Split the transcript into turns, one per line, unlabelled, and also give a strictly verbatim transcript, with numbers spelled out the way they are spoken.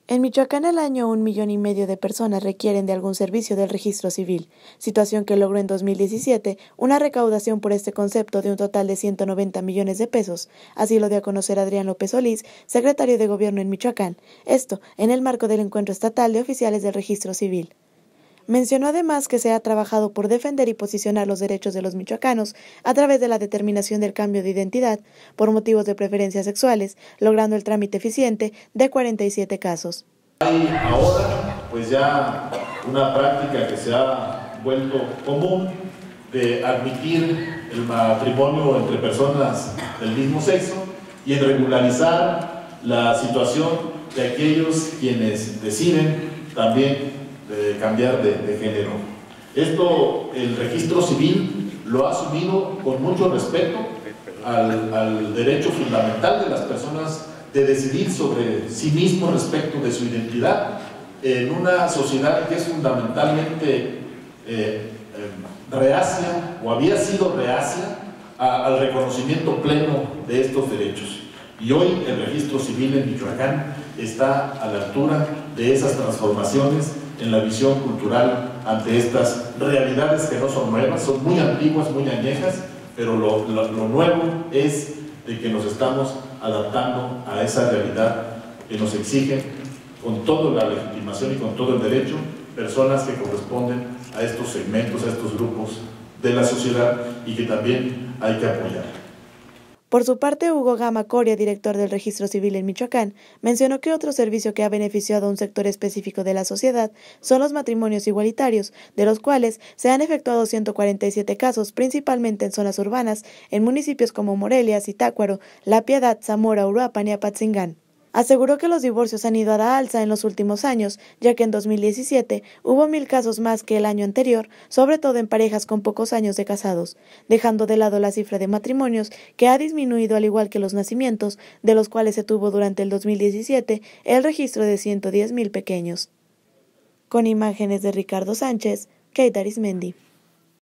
En Michoacán al año un millón y medio de personas requieren de algún servicio del registro civil, situación que logró en dos mil diecisiete una recaudación por este concepto de un total de ciento noventa millones de pesos, así lo dio a conocer Adrián López Solís, secretario de Gobierno en Michoacán, esto en el marco del Encuentro Estatal de Oficiales del Registro Civil. Mencionó además que se ha trabajado por defender y posicionar los derechos de los michoacanos a través de la determinación del cambio de identidad por motivos de preferencias sexuales, logrando el trámite eficiente de cuarenta y siete casos.
Hay ahora pues ya una práctica que se ha vuelto común de admitir el matrimonio entre personas del mismo sexo y en regularizar la situación de aquellos quienes deciden también de cambiar de, de género. Esto el registro civil lo ha asumido con mucho respeto al, al derecho fundamental de las personas de decidir sobre sí mismos respecto de su identidad en una sociedad que es fundamentalmente eh, eh, reacia o había sido reacia a, al reconocimiento pleno de estos derechos. Y hoy el registro civil en Michoacán está a la altura de esas transformaciones en la visión cultural ante estas realidades que no son nuevas, son muy antiguas, muy añejas, pero lo, lo, lo nuevo es de que nos estamos adaptando a esa realidad que nos exigen con toda la legitimación y con todo el derecho personas que corresponden a estos segmentos, a estos grupos de la sociedad y que también hay que apoyar.
Por su parte, Hugo Gama Coria, director del Registro Civil en Michoacán, mencionó que otro servicio que ha beneficiado a un sector específico de la sociedad son los matrimonios igualitarios, de los cuales se han efectuado ciento cuarenta y siete casos, principalmente en zonas urbanas, en municipios como Morelia, Zitácuaro, La Piedad, Zamora, Uruapan y Apatzingán. Aseguró que los divorcios han ido a la alza en los últimos años, ya que en dos mil diecisiete hubo mil casos más que el año anterior, sobre todo en parejas con pocos años de casados, dejando de lado la cifra de matrimonios, que ha disminuido al igual que los nacimientos, de los cuales se tuvo durante el dos mil diecisiete el registro de ciento diez mil pequeños. Con imágenes de Ricardo Sánchez, Keita Arismendi.